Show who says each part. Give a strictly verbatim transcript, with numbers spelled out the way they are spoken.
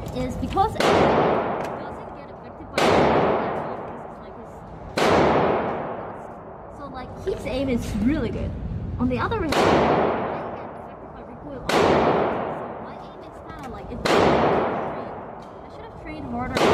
Speaker 1: is because it doesn't get affected by the like his, so like his aim is really good. On the other hand, I get affected by recoil. So my aim is kind of like it's I should have trained harder.